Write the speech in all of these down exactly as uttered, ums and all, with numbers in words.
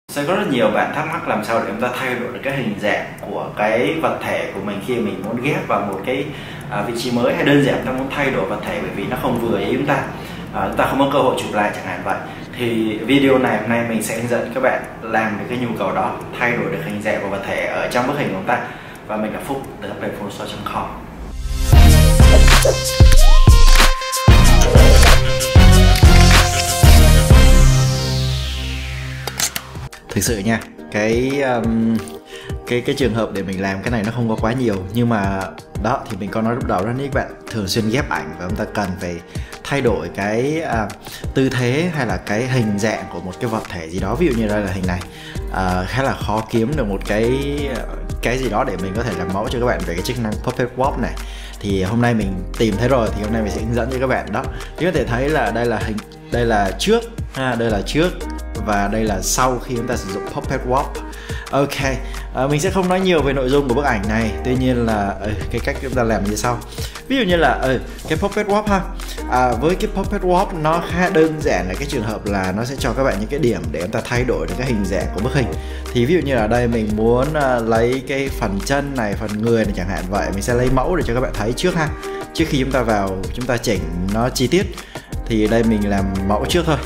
Sẽ có rất nhiều bạn thắc mắc làm sao để chúng ta thay đổi được cái hình dạng của cái vật thể của mình khi mình muốn ghép vào một cái à, vị trí mới, hay đơn giản chúng ta muốn thay đổi vật thể bởi vì nó không vừa ý chúng ta, à, chúng ta không có cơ hội chụp lại chẳng hạn vậy. Thì video này hôm nay mình sẽ hướng dẫn các bạn làm được cái nhu cầu đó, thay đổi được hình dạng của vật thể ở trong bức hình của chúng ta. Và mình là Phúc từ update photoshop chấm com. Thực sự nha, cái um, cái cái trường hợp để mình làm cái này nó không có quá nhiều, nhưng mà đó thì mình có nói lúc đầu đó, nếu các bạn thường xuyên ghép ảnh và chúng ta cần phải thay đổi cái uh, tư thế hay là cái hình dạng của một cái vật thể gì đó, ví dụ như đây là hình này, uh, khá là khó kiếm được một cái cái gì đó để mình có thể làm mẫu cho các bạn về cái chức năng Puppet Warp này. Thì hôm nay mình tìm thấy rồi, thì hôm nay mình sẽ hướng dẫn cho các bạn đó. Thì có thể thấy là đây là hình, đây là trước, ha, đây là trước và đây là sau khi chúng ta sử dụng Puppet Warp. Ok, à, mình sẽ không nói nhiều về nội dung của bức ảnh này, tuy nhiên là ừ, cái cách chúng ta làm như sau. Ví dụ như là ừ, cái Puppet Warp ha, à, với cái Puppet Warp nó khá đơn giản là cái trường hợp là nó sẽ cho các bạn những cái điểm để chúng ta thay đổi được cái hình dạng của bức hình. Thì ví dụ như là đây mình muốn uh, lấy cái phần chân này, phần người này chẳng hạn vậy, mình sẽ lấy mẫu để cho các bạn thấy trước ha. Trước khi chúng ta vào chúng ta chỉnh nó chi tiết, thì đây mình làm mẫu trước thôi.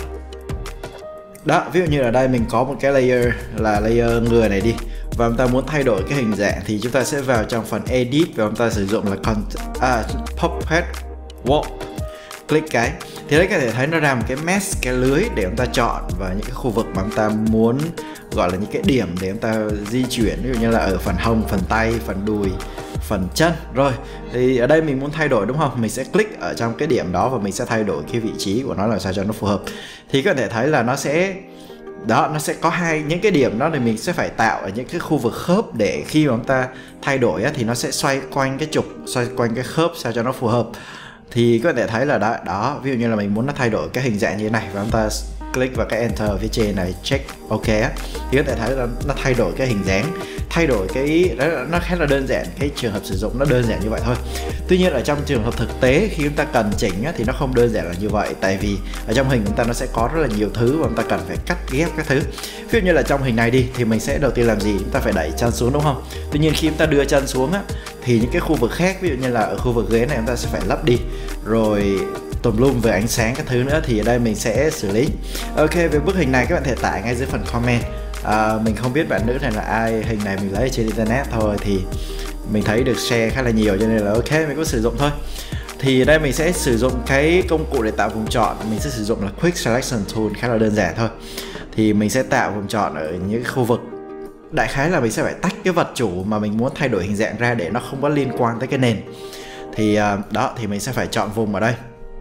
Đó, ví dụ như là đây mình có một cái layer là layer người này đi, và chúng ta muốn thay đổi cái hình dạng thì chúng ta sẽ vào trong phần edit và chúng ta sử dụng là con, à, Puppet Warp, click cái thì đấy có thể thấy nó ra một cái mesh, cái lưới để chúng ta chọn vào những cái khu vực mà chúng ta muốn, gọi là những cái điểm để chúng ta di chuyển, ví dụ như là ở phần hông, phần tay, phần đùi, phần chân. Rồi thì ở đây mình muốn thay đổi đúng không, mình sẽ click ở trong cái điểm đó và mình sẽ thay đổi cái vị trí của nó làm sao cho nó phù hợp. Thì có thể thấy là nó sẽ đó, nó sẽ có hai những cái điểm đó, thì mình sẽ phải tạo ở những cái khu vực khớp để khi mà chúng ta thay đổi á, thì nó sẽ xoay quanh cái trục, xoay quanh cái khớp sao cho nó phù hợp. Thì có thể thấy là đó, đó ví dụ như là mình muốn nó thay đổi cái hình dạng như thế này và chúng ta click vào cái enter ở phía trên này, check ok á, thì có thể thấy là nó thay đổi cái hình dáng, thay đổi cái đó, nó khá là đơn giản, cái trường hợp sử dụng nó đơn giản như vậy thôi. Tuy nhiên ở trong trường hợp thực tế khi chúng ta cần chỉnh á, thì nó không đơn giản là như vậy, tại vì ở trong hình chúng ta nó sẽ có rất là nhiều thứ và chúng ta cần phải cắt ghép các thứ. Ví dụ như là trong hình này đi thì mình sẽ đầu tiên làm gì, chúng ta phải đẩy chân xuống đúng không. Tuy nhiên khi chúng ta đưa chân xuống á, thì những cái khu vực khác, ví dụ như là ở khu vực ghế này chúng ta sẽ phải lấp đi, rồi tùm lum về ánh sáng các thứ nữa, thì ở đây mình sẽ xử lý. Ok, về bức hình này các bạn thể tải ngay dưới phần comment. À, mình không biết bạn nữ này là ai, hình này mình lấy ở trên internet thôi, thì mình thấy được share khá là nhiều cho nên là ok, mình có sử dụng thôi. Thì ở đây mình sẽ sử dụng cái công cụ để tạo vùng chọn, mình sẽ sử dụng là Quick Selection Tool, khá là đơn giản thôi. Thì mình sẽ tạo vùng chọn ở những khu vực, đại khái là mình sẽ phải tách cái vật chủ mà mình muốn thay đổi hình dạng ra để nó không có liên quan tới cái nền. Thì uh, đó, thì mình sẽ phải chọn vùng ở đây.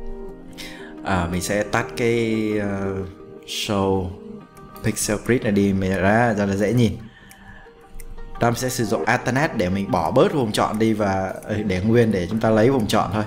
À, mình sẽ tắt cái uh, show pixel grid này đi, mình ra cho nó dễ nhìn. Đó, mình sẽ sử dụng alternate để mình bỏ bớt vùng chọn đi và để nguyên để chúng ta lấy vùng chọn thôi.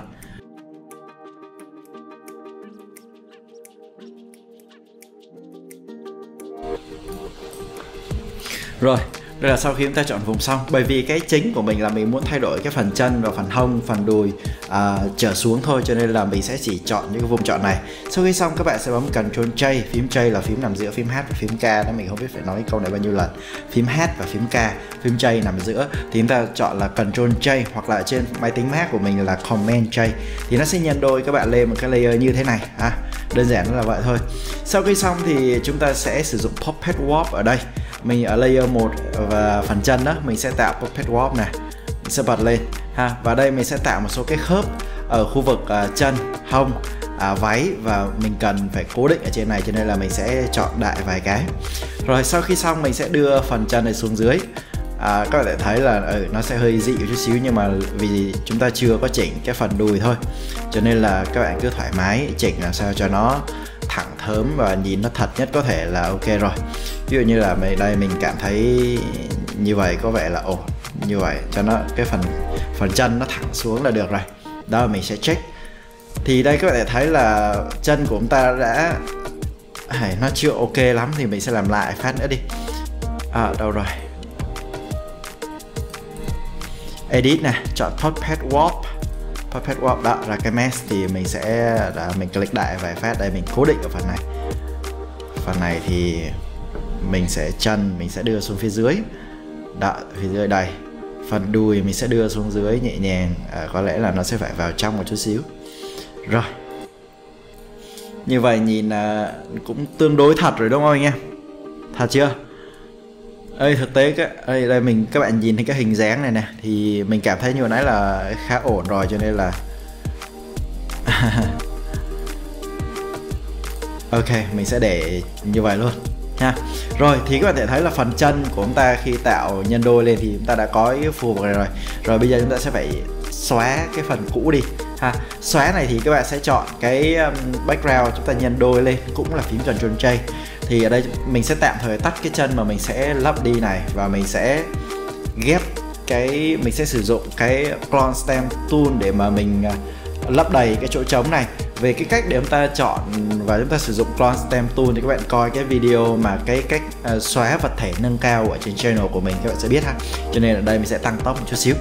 Rồi, đây là sau khi chúng ta chọn vùng xong. Bởi vì cái chính của mình là mình muốn thay đổi cái phần chân và phần hông, phần đùi à, trở xuống thôi, cho nên là mình sẽ chỉ chọn những cái vùng chọn này. Sau khi xong các bạn sẽ bấm Ctrl J, phím J là phím nằm giữa phím H và phím K đó, mình không biết phải nói câu này bao nhiêu lần. Phím H và phím K, phím J nằm giữa, thì chúng ta chọn là Ctrl J, hoặc là trên máy tính Mac của mình là Command J, thì nó sẽ nhân đôi các bạn lên một cái layer như thế này ha. Đơn giản là vậy thôi. Sau khi xong thì chúng ta sẽ sử dụng Puppet Warp ở đây. Mình ở layer một và phần chân đó, mình sẽ tạo Puppet Warp này, mình sẽ bật lên ha. Và đây mình sẽ tạo một số cái khớp ở khu vực uh, chân, hông, uh, váy, và mình cần phải cố định ở trên này, cho nên là mình sẽ chọn đại vài cái. Rồi sau khi xong mình sẽ đưa phần chân này xuống dưới. À, các bạn thể thấy là ừ, nó sẽ hơi dị chút xíu, nhưng mà vì chúng ta chưa có chỉnh cái phần đùi thôi, cho nên là các bạn cứ thoải mái chỉnh làm sao cho nó thẳng thớm và nhìn nó thật nhất có thể là ok rồi. Ví dụ như là đây mình cảm thấy như vậy có vẻ là ồ, như vậy cho nó cái phần phần chân nó thẳng xuống là được rồi. Đó, mình sẽ check. Thì đây các bạn thể thấy là chân của chúng ta đã à, nó chưa ok lắm, thì mình sẽ làm lại phát nữa đi. À, đâu rồi, edit nè, chọn Puppet Warp, Puppet Warp đó là cái mesh, thì mình sẽ đã, mình click đại vài phát, đây mình cố định ở phần này. Phần này thì mình sẽ chân mình sẽ đưa xuống phía dưới. Đó, phía dưới đây. Phần đùi mình sẽ đưa xuống dưới nhẹ nhàng, à, có lẽ là nó sẽ phải vào trong một chút xíu. Rồi, như vậy nhìn à, cũng tương đối thật rồi đúng không anh em? Thật chưa? Ê, thực tế cái đây, đây mình các bạn nhìn thấy cái hình dáng này nè, thì mình cảm thấy như hồi nãy là khá ổn rồi, cho nên là ok, mình sẽ để như vậy luôn nha. Rồi thì các bạn thể thấy là phần chân của chúng ta khi tạo nhân đôi lên thì chúng ta đã có cái phù vực này rồi. Rồi bây giờ chúng ta sẽ phải xóa cái phần cũ đi ha. Xóa này thì các bạn sẽ chọn cái background, chúng ta nhân đôi lên cũng là phím Ctrl J. Thì ở đây mình sẽ tạm thời tắt cái chân mà mình sẽ lắp đi này, và mình sẽ ghép cái mình sẽ sử dụng cái clone stem tool để mà mình lấp đầy cái chỗ trống này. Về cái cách để chúng ta chọn và chúng ta sử dụng clone stem tool thì các bạn coi cái video mà cái cách uh, xóa vật thể nâng cao ở trên channel của mình, các bạn sẽ biết ha. Cho nên ở đây mình sẽ tăng tốc một chút xíu.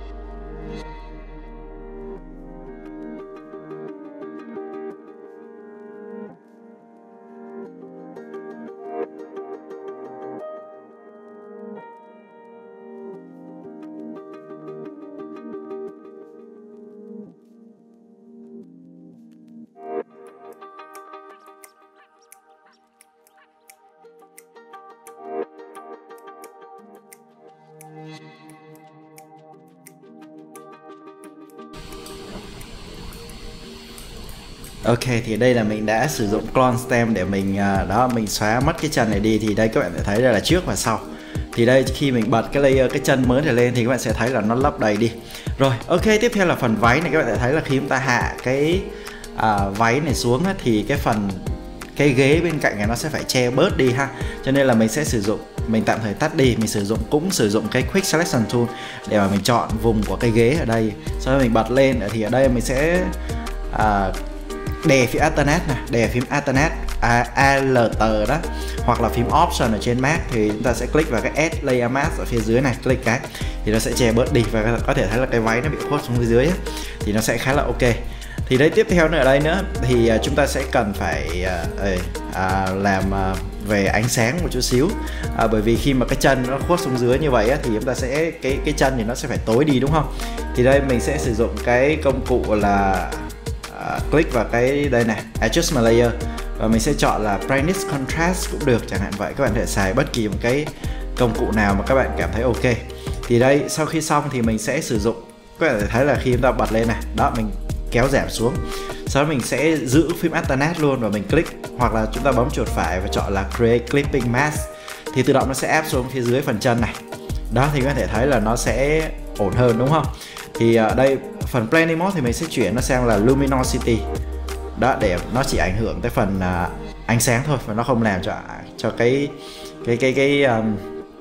Ok, thì đây là mình đã sử dụng clone stem để mình đó mình xóa mất cái chân này đi. Thì đây các bạn sẽ thấy đây là trước và sau. Thì đây khi mình bật cái layer cái chân mới này lên thì các bạn sẽ thấy là nó lấp đầy đi. Rồi, ok, tiếp theo là phần váy này. Các bạn sẽ thấy là khi chúng ta hạ cái à, váy này xuống á, thì cái phần cái ghế bên cạnh này nó sẽ phải che bớt đi ha. Cho nên là mình sẽ sử dụng, mình tạm thời tắt đi, mình sử dụng cũng sử dụng cái Quick Selection Tool để mà mình chọn vùng của cái ghế ở đây. Sau đó mình bật lên thì ở đây mình sẽ à, đè phím Alternate nè, đè phím Alternate à, Alt đó, hoặc là phím Option ở trên Mac thì chúng ta sẽ click vào cái Add Layer Mask ở phía dưới này, click cái thì nó sẽ che bớt đi, và có thể thấy là cái váy nó bị khuất xuống phía dưới ấy, thì nó sẽ khá là ok. Thì đây tiếp theo nữa ở đây nữa thì uh, chúng ta sẽ cần phải uh, uh, làm uh, về ánh sáng một chút xíu, uh, bởi vì khi mà cái chân nó khuất xuống dưới như vậy á, thì chúng ta sẽ cái cái chân thì nó sẽ phải tối đi đúng không? Thì đây mình sẽ sử dụng cái công cụ là uh, click vào cái đây này, Adjustment Layer, và mình sẽ chọn là Brightness Contrast cũng được chẳng hạn vậy. Các bạn có thể xài bất kỳ một cái công cụ nào mà các bạn cảm thấy ok. Thì đây sau khi xong thì mình sẽ sử dụng, các bạn có thể thấy là khi chúng ta bật lên này, đó mình kéo giảm xuống, sau đó mình sẽ giữ phím Alternate luôn và mình click, hoặc là chúng ta bấm chuột phải và chọn là Create Clipping Mask, thì tự động nó sẽ áp xuống phía dưới phần chân này. Đó thì các bạn có thể thấy là nó sẽ ổn hơn đúng không? Thì ở đây phần Blending Mode thì mình sẽ chuyển nó sang là Luminosity, đó để nó chỉ ảnh hưởng tới phần uh, ánh sáng thôi, và nó không làm cho cho cái cái cái cái um,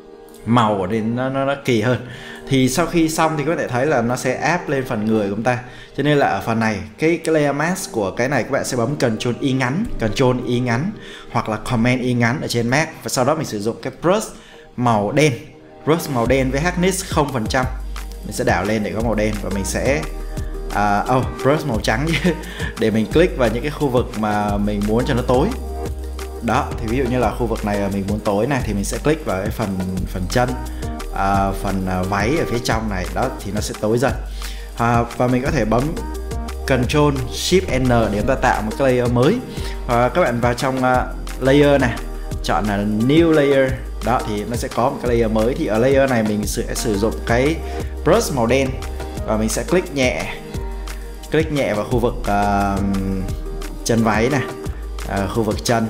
màu ở đây nó, nó nó kỳ hơn. Thì sau khi xong thì các bạn thể thấy là nó sẽ áp lên phần người của chúng ta. Cho nên là ở phần này cái cái layer mask của cái này các bạn sẽ bấm Ctrl Y ngắn, Ctrl Y ngắn hoặc là Command Y ngắn ở trên Mac, và sau đó mình sử dụng cái brush màu đen, brush màu đen với hardness không phần trăm. Mình sẽ đảo lên để có màu đen, và mình sẽ uh, oh, brush màu trắng để mình click vào những cái khu vực mà mình muốn cho nó tối. Đó, thì ví dụ như là khu vực này mình muốn tối này thì mình sẽ click vào cái phần phần chân, à, phần à, váy ở phía trong này, đó thì nó sẽ tối dần. À, và mình có thể bấm Ctrl Shift N để chúng ta tạo một cái layer mới. À, các bạn vào trong uh, layer này, chọn là New Layer, đó thì nó sẽ có một cái layer mới. Thì ở layer này mình sẽ sử dụng cái brush màu đen, và mình sẽ click nhẹ, click nhẹ vào khu vực uh, chân váy này, uh, khu vực chân.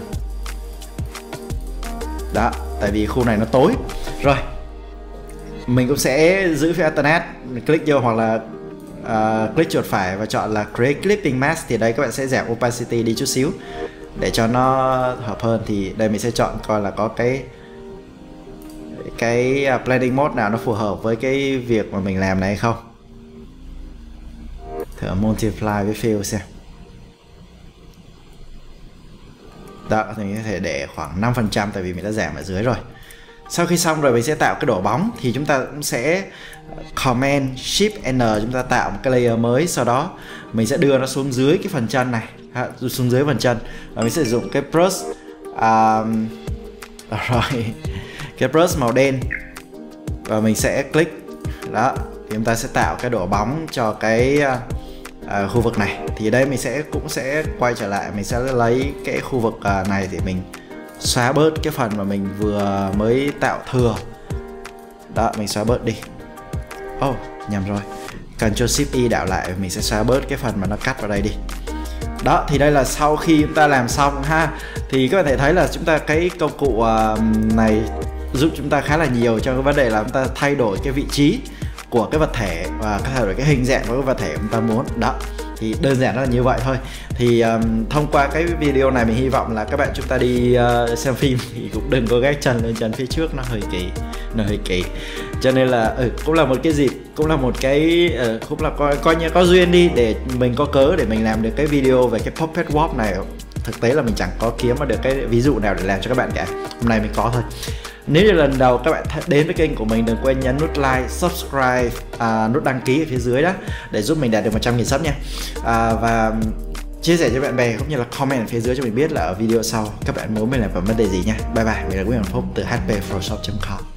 Đó, tại vì khu này nó tối. Rồi, mình cũng sẽ giữ phím Alternate, click vô hoặc là uh, click chuột phải và chọn là Create Clipping Mask. Thì đây các bạn sẽ giảm opacity đi chút xíu để cho nó hợp hơn. Thì đây mình sẽ chọn coi là có cái cái blending mode nào nó phù hợp với cái việc mà mình làm này hay không. Thử multiply với fill xem. Đó, thì mình có thể để khoảng năm phần trăm tại vì mình đã giảm ở dưới rồi. Sau khi xong rồi mình sẽ tạo cái đổ bóng, thì chúng ta cũng sẽ Command Shift N, chúng ta tạo một cái layer mới. Sau đó mình sẽ đưa nó xuống dưới cái phần chân này, xuống dưới phần chân, và mình sẽ sử dụng cái brush uh, Đó, rồi cái brush màu đen và mình sẽ click đó thì chúng ta sẽ tạo cái độ bóng cho cái uh, khu vực này. Thì đây mình sẽ cũng sẽ quay trở lại, mình sẽ lấy cái khu vực uh, này thì mình xóa bớt cái phần mà mình vừa mới tạo thừa đó, mình xóa bớt đi. Oh nhầm rồi, Ctrl Shift Y đảo lại, mình sẽ xóa bớt cái phần mà nó cắt vào đây đi. Đó thì đây là sau khi chúng ta làm xong ha, thì các bạn thể thấy là chúng ta cái công cụ uh, này giúp chúng ta khá là nhiều trong cái vấn đề là chúng ta thay đổi cái vị trí của cái vật thể và thay đổi cái hình dạng của cái vật thể chúng ta muốn. Đó thì đơn giản là như vậy thôi. Thì um, thông qua cái video này mình hy vọng là các bạn chúng ta đi uh, xem phim thì cũng đừng có gác chân lên chân phía trước, nó hơi kỳ, nó hơi kỳ. Cho nên là ừ, cũng là một cái dịp, cũng là một cái uh, cũng là coi coi như có duyên đi để mình có cớ để mình làm được cái video về cái Puppet Warp này. Thực tế là mình chẳng có kiếm được cái ví dụ nào để làm cho các bạn cả, hôm nay mình có thôi. Nếu như lần đầu các bạn đến với kênh của mình, đừng quên nhấn nút like, subscribe, à, nút đăng ký ở phía dưới đó để giúp mình đạt được một trăm nghìn sub nha. À, và chia sẻ cho bạn bè cũng như là comment ở phía dưới cho mình biết là ở video sau các bạn muốn mình làm vấn đề gì nha. Bye bye, mình là Nguyễn Văn Phúc từ h p pro shop chấm com.